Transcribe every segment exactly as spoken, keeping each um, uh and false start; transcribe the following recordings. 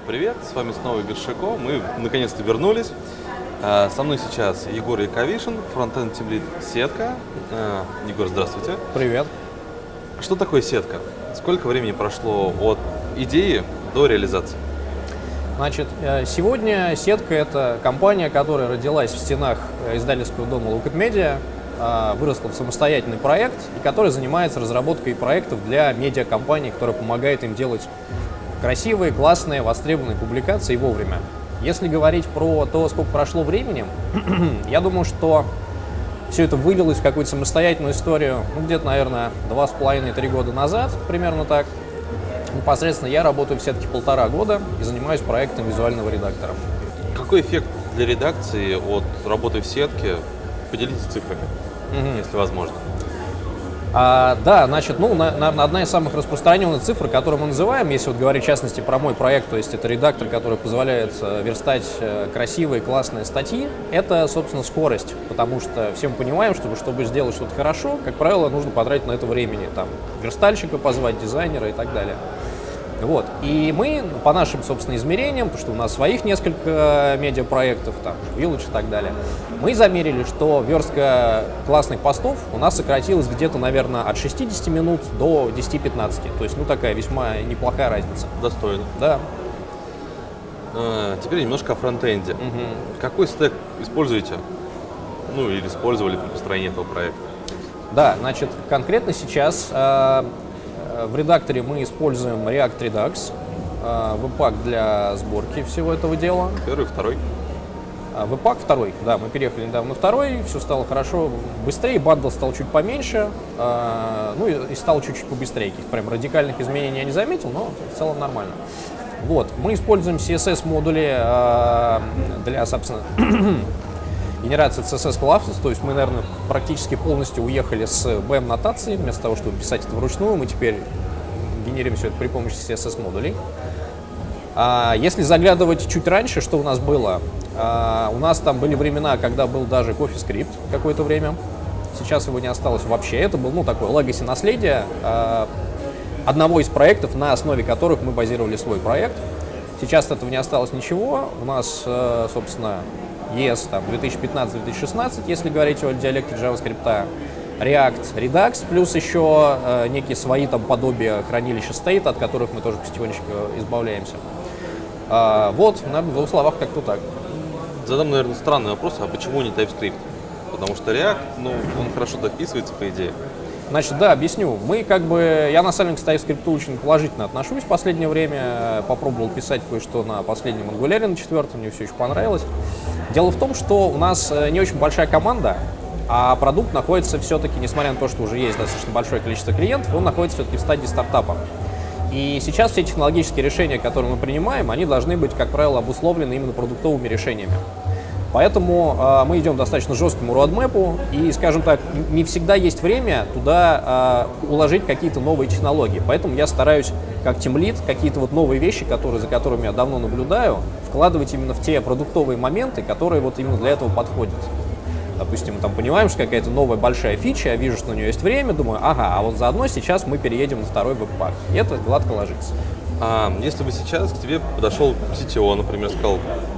привет! С вами снова Игорь Шико. Мы наконец-то вернулись. Со мной сейчас Егор Яковишин, фронтенд тимлид сетка. Егор, здравствуйте. Привет. Что такое сетка? Сколько времени прошло от идеи до реализации? Значит, сегодня сетка — это компания, которая родилась в стенах издательского дома Lookit Media, выросла в самостоятельный проект, и который занимается разработкой проектов для медиакомпаний, которая помогает им делать красивые, классные, востребованные публикации вовремя. Если говорить про то, сколько прошло времени, я думаю, что все это вылилось в какую-то самостоятельную историю, ну, где-то, наверное, два с половиной-три года назад, примерно так. Непосредственно я работаю в сетке полтора года и занимаюсь проектом визуального редактора. Какой эффект для редакции от работы в сетке? Поделитесь цифрами, mm-hmm. если возможно. А, да, значит, ну, наверное, одна из самых распространенных цифр, которую мы называем, если вот говорить в частности про мой проект, то есть это редактор, который позволяет верстать красивые, классные статьи, это, собственно, скорость, потому что все мы понимаем, что чтобы сделать что-то хорошо, как правило, нужно потратить на это времени, там, верстальщика позвать, дизайнера и так далее. Вот. И мы по нашим, собственно, измерениям, потому что у нас своих несколько медиапроектов, там, Village и так далее, мы замерили, что верстка классных постов у нас сократилась где-то, наверное, от шестидесяти минут до десяти-пятнадцати. То есть, ну, такая весьма неплохая разница. Достойно. Да. А, теперь немножко о фронтенде. Угу. Какой стэк используете? Ну, или использовали при построении этого проекта? Да, значит, конкретно сейчас э, в редакторе мы используем React Redux, э, Webpack для сборки всего этого дела. Первый, второй. Webpack второй, да, мы переехали недавно на второй, все стало хорошо, быстрее, бандл стал чуть поменьше, э, ну и, и стал чуть-чуть побыстрее, каких прям радикальных изменений я не заметил, но в целом нормально. Вот, мы используем си эс эс-модули э, для, собственно, генерации си эс эс-классов, то есть мы, наверное, практически полностью уехали с би эм-нотацией, вместо того, чтобы писать это вручную, мы теперь генерим все это при помощи си эс эс-модулей. А если заглядывать чуть раньше, что у нас было? А, у нас там были времена, когда был даже CoffeeScript какое-то время. Сейчас его не осталось вообще. Это был, ну, такое legacy наследие а, одного из проектов, на основе которых мы базировали свой проект. Сейчас от этого не осталось ничего. У нас, а, собственно, и эс две тысячи пятнадцатый — две тысячи шестнадцатый, если говорить о диалекте JavaScript, React Redux, плюс еще а, некие свои там подобия хранилища State, от которых мы тоже потихонечку избавляемся. А, вот, наверное, в двух словах как-то так. Задам, наверное, странный вопрос, а почему не TypeScript? Потому что React, ну, он хорошо дописывается, по идее. Значит, да, объясню. Мы как бы, я на самом деле к TypeScript очень положительно отношусь в последнее время. Попробовал писать кое-что на последнем Angular, на четвертом, мне все еще понравилось. Дело в том, что у нас не очень большая команда, а продукт находится все-таки, несмотря на то, что уже есть достаточно большое количество клиентов, он находится все-таки в стадии стартапа. И сейчас все технологические решения, которые мы принимаем, они должны быть, как правило, обусловлены именно продуктовыми решениями. Поэтому э, мы идем достаточно жесткому роадмэпу, и, скажем так, не всегда есть время туда э, уложить какие-то новые технологии. Поэтому я стараюсь, как тимлид, какие-то вот новые вещи, которые, за которыми я давно наблюдаю, вкладывать именно в те продуктовые моменты, которые вот именно для этого подходят. Допустим, мы там понимаем, что какая-то новая большая фича, я вижу, что на нее есть время, думаю, ага, а вот заодно сейчас мы переедем на второй веб-пак. И это гладко ложится. А если бы сейчас к тебе подошел си ти о, например, сказал: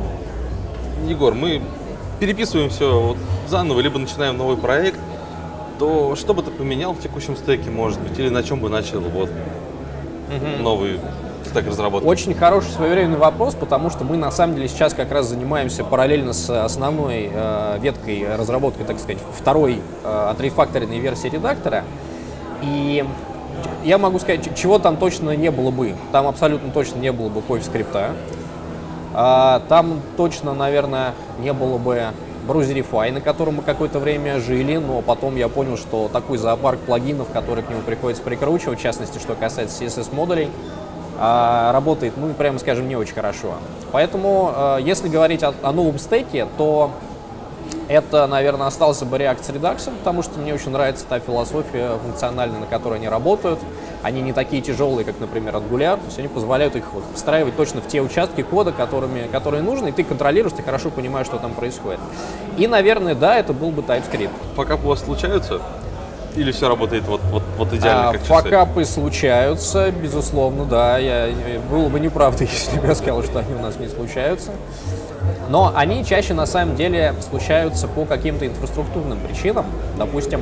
Егор, мы переписываем все вот заново, либо начинаем новый проект, то что бы ты поменял в текущем стеке, может быть, или на чем бы начал вот угу. новый стек разработки? Очень хороший своевременный вопрос, потому что мы на самом деле сейчас как раз занимаемся параллельно с основной э, веткой разработки, так сказать, второй э, отрефакторенной версии редактора. И я могу сказать, чего там точно не было бы. Там абсолютно точно не было бы CoffeeScript. А, там точно, наверное, не было бы Browserify, на котором мы какое-то время жили, но потом я понял, что такой зоопарк плагинов, которые к нему приходится прикручивать, в частности, что касается си эс эс-модулей, а, работает, ну, прямо скажем, не очень хорошо. Поэтому, а, если говорить о, о новом стеке, то это, наверное, остался бы React с Redux, потому что мне очень нравится та философия функциональная, на которой они работают. Они не такие тяжелые, как, например, Angular, то есть они позволяют их вот встраивать точно в те участки кода, которыми, которые нужны, и ты контролируешь, ты хорошо понимаешь, что там происходит. И, наверное, да, это был бы TypeScript. Пока у вас случаются? Или все работает вот, вот, вот идеально, А, как часы? факапы случаются, безусловно, да. Я, было бы неправда, если бы я сказал, что они у нас не случаются. Но они чаще на самом деле случаются по каким-то инфраструктурным причинам. Допустим,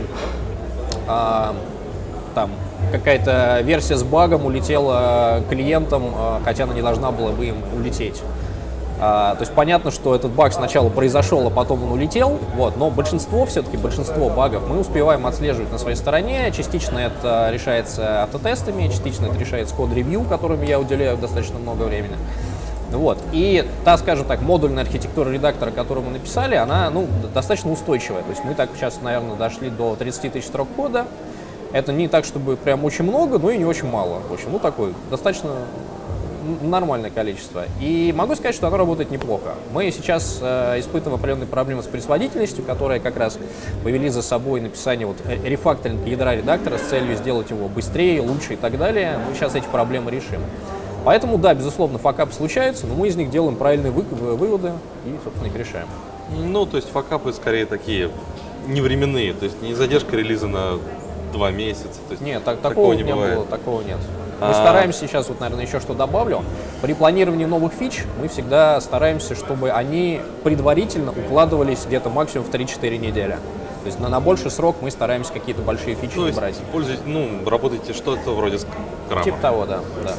а, там какая-то версия с багом улетела клиентам, а, хотя она не должна была бы им улететь. А, то есть понятно, что этот баг сначала произошел, а потом он улетел, вот, но большинство, все-таки большинство багов мы успеваем отслеживать на своей стороне. Частично это решается автотестами, частично это решается код-ревью, которыми я уделяю достаточно много времени. Вот. И та, скажем так, модульная архитектура редактора, которую мы написали, она ну, достаточно устойчивая. То есть мы так сейчас, наверное, дошли до тридцати тысяч строк кода. Это не так, чтобы прям очень много, но и не очень мало. В общем, ну такой достаточно нормальное количество. И могу сказать, что оно работает неплохо. Мы сейчас э, испытываем определенные проблемы с производительностью, которые как раз повели за собой написание вот, рефакторинга ядра редактора с целью сделать его быстрее, лучше и так далее. Мы сейчас эти проблемы решим. Поэтому, да, безусловно, факапы случаются, но мы из них делаем правильные вы выводы и, собственно, их решаем. Ну, то есть факапы скорее такие невременные, то есть не задержка релиза на два месяца. То есть нет, так, такого, такого не не бывает. было, такого нет. Мы А... стараемся сейчас, вот, наверное, еще что добавлю. При планировании новых фич мы всегда стараемся, чтобы они предварительно укладывались где-то максимум в три-четыре недели. То есть на, на больший срок мы стараемся какие-то большие фичи То есть брать. пользуетесь, ну, работаете что-то вроде скрама. Типа того, да. да.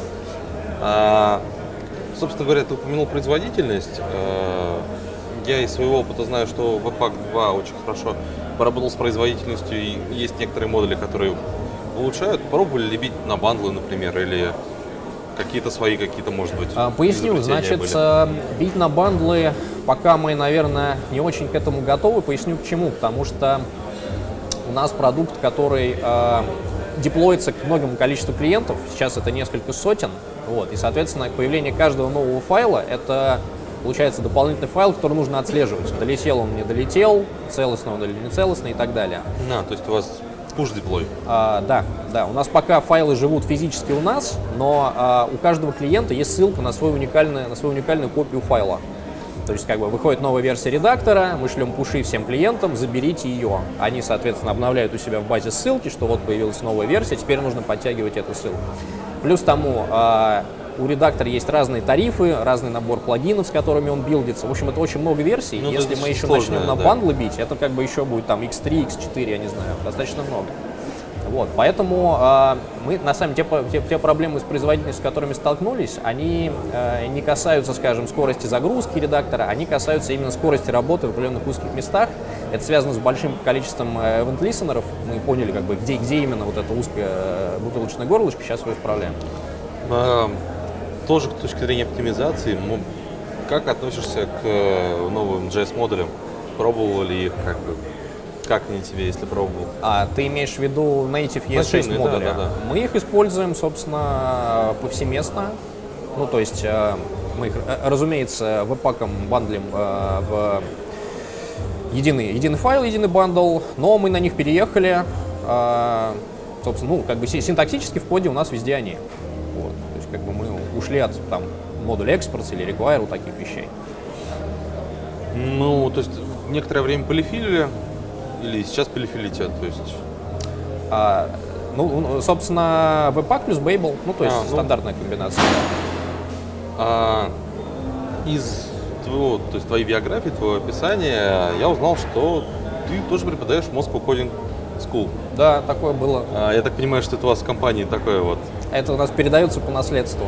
А, собственно говоря, ты упомянул производительность. А, я из своего опыта знаю, что Webpack два очень хорошо поработал с производительностью, и есть некоторые модули, которые улучшают. Пробовали ли бить на бандлы, например, или какие-то свои, какие-то, может быть, а, поясню, значит, были? Бить на бандлы, пока мы, наверное, не очень к этому готовы. Поясню почему. Потому что у нас продукт, который э, деплоится к многому количеству клиентов, сейчас это несколько сотен, вот, и, соответственно, появление каждого нового файла — это, получается, дополнительный файл, который нужно отслеживать. Долетел он, не долетел, целостно он или не целостный и так далее. А, то есть у вас push-деплой? А, да, да. У нас пока файлы живут физически у нас, но а, у каждого клиента есть ссылка на свою уникальную, на свою уникальную копию файла. То есть, как бы, выходит новая версия редактора, мы шлем пуши всем клиентам, заберите ее. Они, соответственно, обновляют у себя в базе ссылки, что вот появилась новая версия, теперь нужно подтягивать эту ссылку. Плюс тому, а, у редактора есть разные тарифы, разный набор плагинов, с которыми он билдится. В общем, это очень много версий. Ну, если мы еще сложное, начнем на да. бандлы бить, это как бы еще будет там икс три, икс четыре, я не знаю, достаточно много. Вот, поэтому э, мы, на самом деле, те, те, те проблемы с производительностью, с которыми столкнулись, они э, не касаются, скажем, скорости загрузки редактора, они касаются именно скорости работы в определенных узких местах. Это связано с большим количеством event-listener'ов. Мы поняли, как бы, где, где именно вот это узкое э, бутылочное горлышко, сейчас его исправляем. А, тоже с точки зрения оптимизации, как относишься к новым джей эс-модулям? Пробовал ли их, как бы? Как они тебе, если пробовал? А, ты имеешь в виду Native и эс шесть модули? Да, да, да. Мы их используем, собственно, повсеместно. Ну, то есть мы их, разумеется, веб-паком бандлим в единый, единый файл, единый бандл, но мы на них переехали. Собственно, ну, как бы синтаксически в коде у нас везде они. Вот. То есть, как бы мы ушли от там модуля exports или require, вот таких вещей. Ну, то есть некоторое время полифилили. Или сейчас полифилите, то есть? А, ну, собственно, Webpack плюс Babel, ну, то есть а, стандартная ну, комбинация. А, из твоего, то есть твоей биографии, твоего описания, я узнал, что ты тоже преподаешь в Moscow Coding School. Да, такое было. А, я так понимаю, что это у вас в компании такое вот. Это у нас передается по наследству.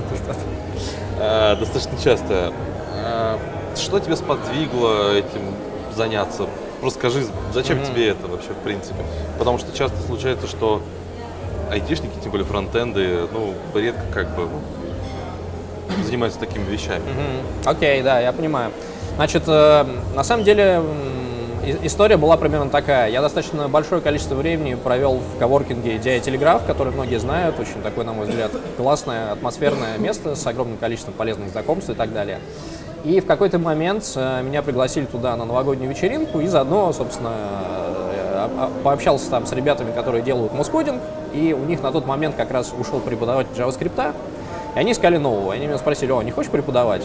а, достаточно часто. А, что тебя сподвигло этим заняться? Просто скажи, зачем mm-hmm. тебе это вообще, в принципе? Потому что часто случается, что айтишники, тем более фронтенды, ну, редко как бы занимаются такими вещами. Окей, mm-hmm. okay, да, я понимаю. Значит, э, на самом деле э, история была примерно такая. Я достаточно большое количество времени провел в коворкинге ди ай Telegraph, который многие знают. Очень такое, на мой взгляд, классное, атмосферное место с огромным количеством полезных знакомств и так далее. И в какой-то момент меня пригласили туда на новогоднюю вечеринку, и заодно, собственно, пообщался там с ребятами, которые делают москодинг, и у них на тот момент как раз ушел преподаватель JavaScript, и они искали нового. Они меня спросили: о, не хочешь преподавать?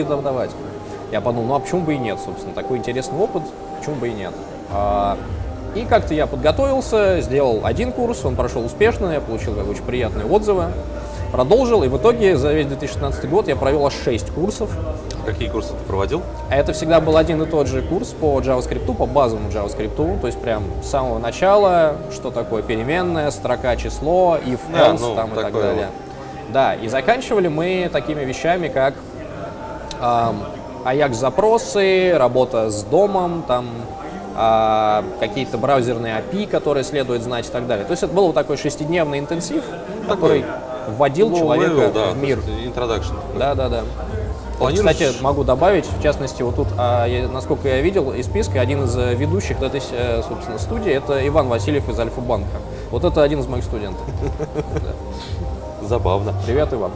Попреподавать. Я подумал, ну а почему бы и нет, собственно, такой интересный опыт, почему бы и нет. И как-то я подготовился, сделал один курс, он прошел успешно, я получил как бы очень приятные отзывы, продолжил, и в итоге за весь две тысячи шестнадцатый год я провел аж шесть курсов. Какие курсы ты проводил? А это всегда был один и тот же курс по JavaScript, по базовому JavaScript, то есть прям с самого начала, что такое переменная, строка, число, if, Да, else, ну, там и так такое далее. Да, и заканчивали мы такими вещами, как эм, Ajax-запросы, работа с домом, там э, какие-то браузерные эй пи ай, которые следует знать и так далее. То есть это был вот такой шестидневный интенсив, который вводил Ну, человека level, да, в мир. Introduction. Да, да, да. Вот, Планируешь- кстати, могу добавить, в частности, вот тут, а, я- насколько я видел из списка, один из э, ведущих этой, э, собственно, студии, это Иван Васильев из Альфа-банка. Вот это один из моих студентов. Да. Забавно. Привет, Иван.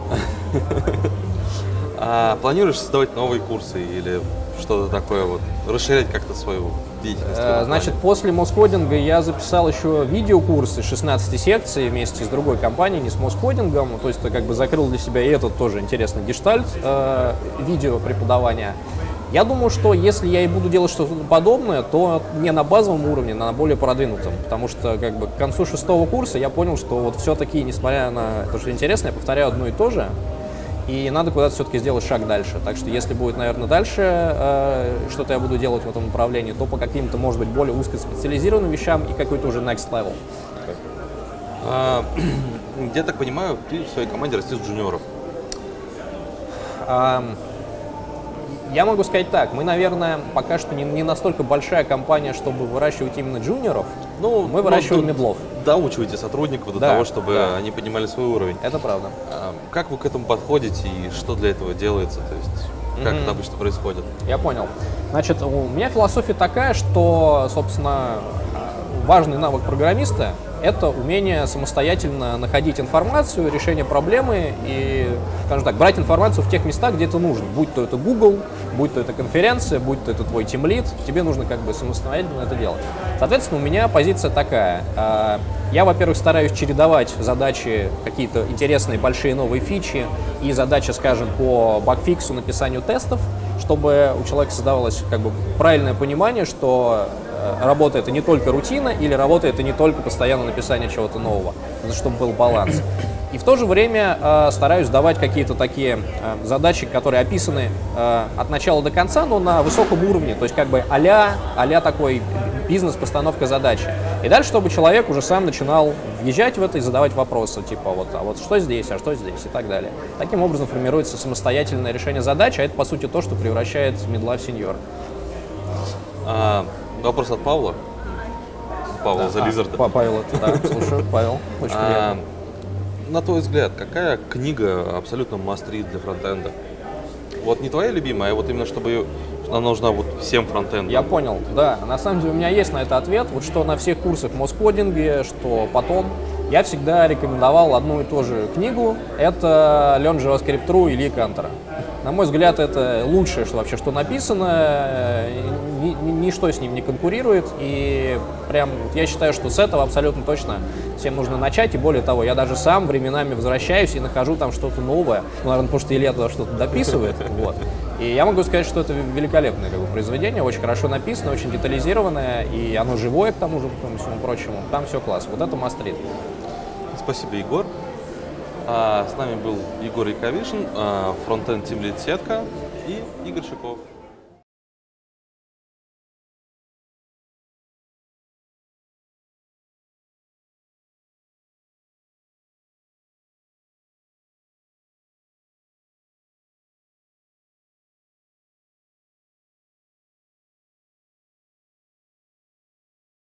А планируешь создавать новые курсы или что-то такое, вот, расширять как-то свою деятельность? в этом Э, плане? Значит, после Москодинга я записал еще видеокурсы шестнадцати секций вместе с другой компанией, не с Москодингом. То есть, это как бы закрыл для себя и этот тоже интересный гештальт э, видео преподавания. Я думаю, что если я и буду делать что-то подобное, то не на базовом уровне, а на более продвинутом. Потому что как бы к концу шестого курса я понял, что вот все-таки, несмотря на то, что интересно, я повторяю одно и то же. И надо куда-то все-таки сделать шаг дальше. Так что если будет, наверное, дальше э, что-то я буду делать в этом направлении, то по каким-то, может быть, более узкоспециализированным вещам и какой-то уже next level. А, я так понимаю, ты в своей команде растишь джуниоров. А, я могу сказать так, мы, наверное, пока что не, не настолько большая компания, чтобы выращивать именно джуниоров. Ну, Мы выращиваем ну, медлов. Доучиваете сотрудников до Да, того, чтобы да. они поднимали свой уровень. Это правда. А, как вы к этому подходите и что для этого делается? То есть, как Мгм. это обычно происходит? Я понял. Значит, у меня философия такая, что, собственно, важный навык программиста — это умение самостоятельно находить информацию, решение проблемы и, скажем так, брать информацию в тех местах, где это нужно. Будь то это Google, будь то это конференция, будь то это твой тимлид, тебе нужно как бы самостоятельно это делать. Соответственно, у меня позиция такая. Я, во-первых, стараюсь чередовать задачи, какие-то интересные большие новые фичи и задачи, скажем, по багфиксу, написанию тестов, чтобы у человека создавалось как бы правильное понимание, что работа — это не только рутина, или работа — это не только постоянное написание чего-то нового, чтобы был баланс. И в то же время э, стараюсь давать какие-то такие э, задачи, которые описаны э, от начала до конца, но на высоком уровне, то есть как бы а-ля, а-ля такой бизнес-постановка задачи. И дальше, чтобы человек уже сам начинал въезжать в это и задавать вопросы, типа вот, а вот что здесь, а что здесь и так далее. Таким образом формируется самостоятельное решение задачи, а это, по сути, то, что превращает медла в сеньора. А, вопрос от Павла. Павла за Лизарда. А, Павел, да, слушаю, Павел, очень А, приятно. на твой взгляд, какая книга абсолютно must-read для фронтенда? Вот не твоя любимая, а вот именно чтобы ее, она нужна вот всем фронтендам. Я понял, да. На самом деле у меня есть на это ответ. Вот что на всех курсах Москодинге, что потом, я всегда рекомендовал одну и ту же книгу. Это Learn JavaScript True Ильи Кантора. На мой взгляд, это лучшее, что вообще что написано, ни, ни- ничто с ним не конкурирует, и прям вот я считаю, что с этого абсолютно точно всем нужно начать, и более того, я даже сам временами возвращаюсь и нахожу там что-то новое, ну, наверное, потому что Илья туда что-то дописывает, вот. И я могу сказать, что это великолепное как бы, произведение, очень хорошо написано, очень детализированное, и оно живое, к тому же, ко всему прочему, там все классно, вот это must read. Спасибо, Егор. А, с нами был Егор Яковишин, а, фронтенд тимлид Сетка и Игорь Шиков.